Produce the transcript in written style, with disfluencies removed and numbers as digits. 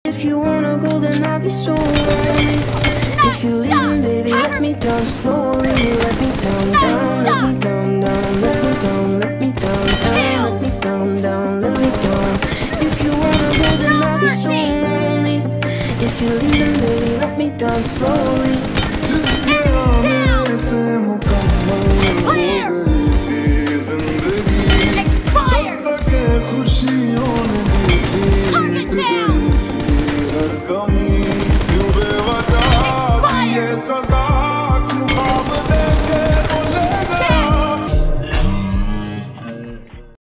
If you wanna go, then I'll be so lonely. If you're leaving, baby, let me down slowly. Let me down, down, let me down, down, let me down,